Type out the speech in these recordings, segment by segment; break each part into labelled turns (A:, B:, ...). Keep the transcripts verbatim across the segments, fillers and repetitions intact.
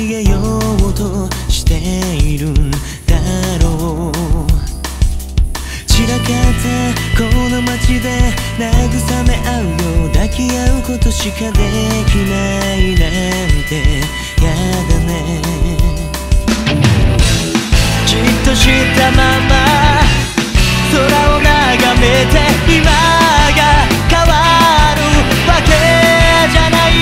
A: 逃げようとしているんだろう。散らかったこの街で慰め合うよ、抱き合うことしかできないなんてやだね。じっとしたまま空を眺めて今が変わるわけじゃない。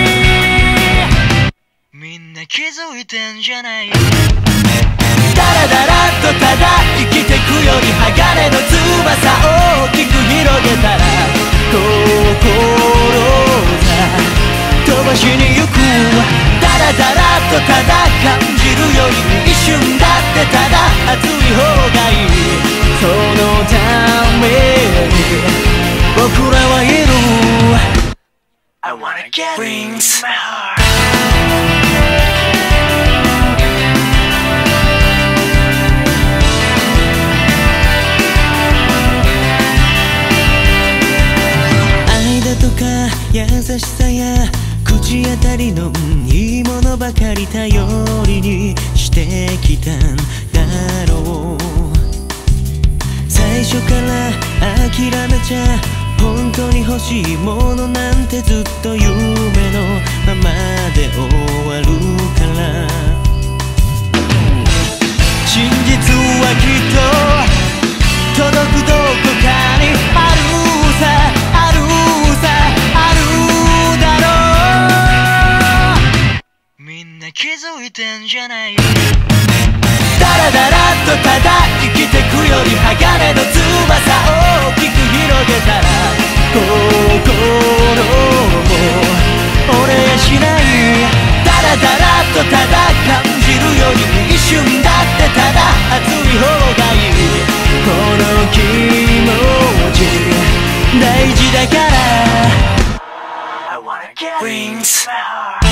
A: みんな気づいてんじゃない。ダラダラとただ生きてくより鋼の翼大きく広げたら心さ飛ばしに行く。ダラダラとただ感じるより一瞬だってただ熱い方がいい。そのために僕らはいる。 I wanna get wings my heart。優しさや口当たりのいいものばかり頼りにしてきたんだろう。最初から諦めちゃ本当に欲しいものなんてずっと夢のままで終わるから。真実はきっと届くどこかにあるさ、あるさ、あるだろう。みんな気づいてんじゃない。ダラダラとただ生きてくより鋼の翼大きく広げたら心も折れやしない。ダラダラとただ感じるより一瞬だってただ熱い方がいい。この気持ち大事だから I wanna get wings my heart。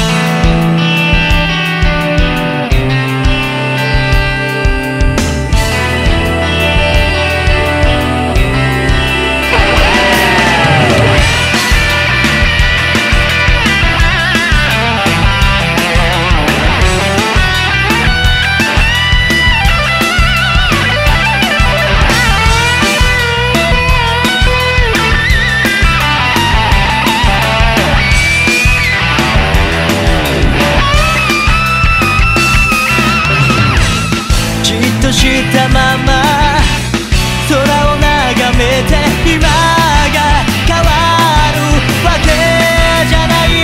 A: したまま空を眺めて今が変わるわけじゃない。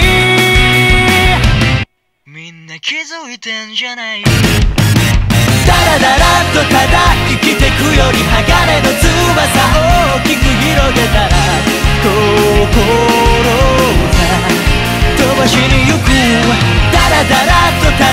A: みんな気づいてんじゃない。ダラダラとただ生きてくより鋼の翼大きく広げたら心さ飛ばしに行く。ダラダラとた